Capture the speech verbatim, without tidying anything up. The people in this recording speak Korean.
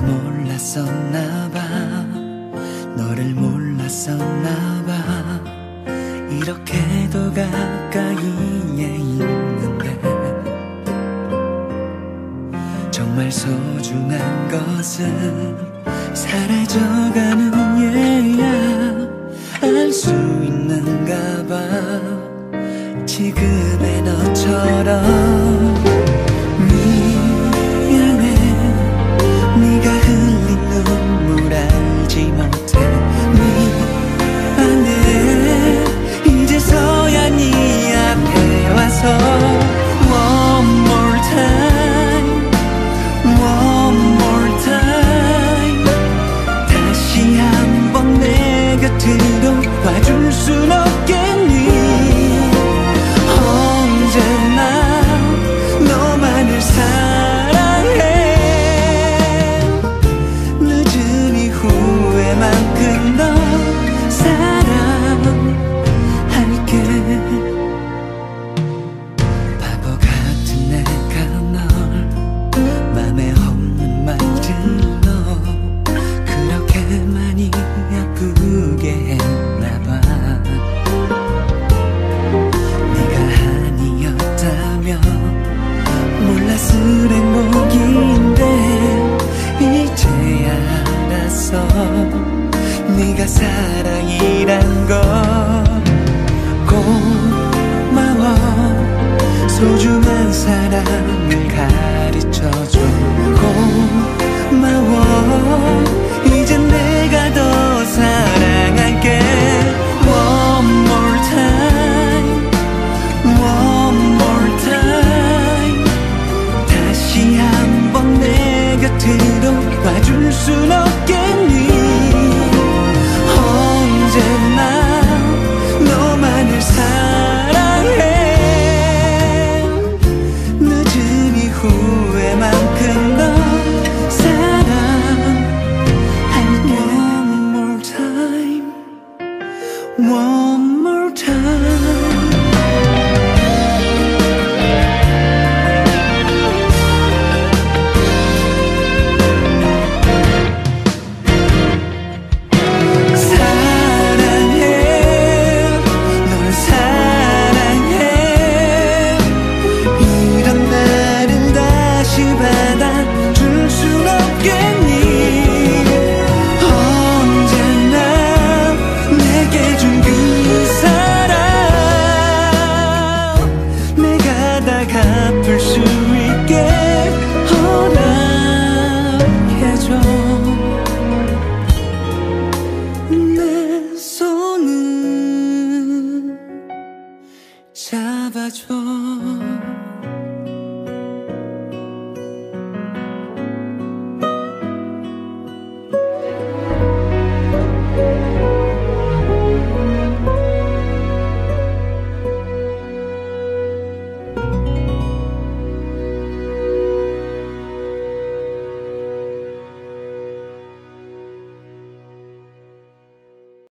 몰랐었나봐. 너를 몰랐었나봐. 이렇게도 가까이에 있는데 정말 소중한 것은 사라져가는 얘야. 알 수 있는가 봐. 지금의 너처럼 미안해. 네가 흘린 눈물 알지 못해. 미안해. 이제서야 네 앞에 와서 One more time, one more time. 다시 한번 내 곁으로 와줄 순 없겠니? 언제나 너만을 사랑해. 늦은 이후에만큼 더 사랑할게. 바보 같은 내가 널 맘에 없는 말들로 그렇게 많이 아프게 했나봐. 몰랐을 행복인데 이제야 알았어. 네가 사랑이란 걸. 고마워. 소중한 사랑을 가르쳐줘. 고마워. 이젠 내가 더 사랑할게. One more time, one more time. 다시 한번 내 곁으로 와줄 순 없겠니?